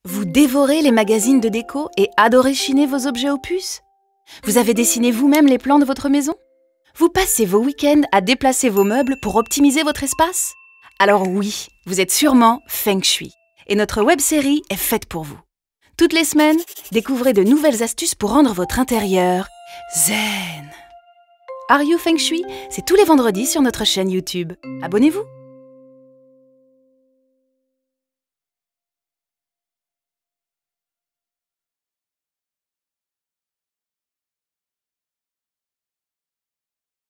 Vous dévorez les magazines de déco et adorez chiner vos objets aux puces? Vous avez dessiné vous-même les plans de votre maison? Vous passez vos week-ends à déplacer vos meubles pour optimiser votre espace? Alors oui, vous êtes sûrement Feng Shui. Et notre web-série est faite pour vous. Toutes les semaines, découvrez de nouvelles astuces pour rendre votre intérieur zen. Are You Feng Shui? C'est tous les vendredis sur notre chaîne YouTube. Abonnez-vous!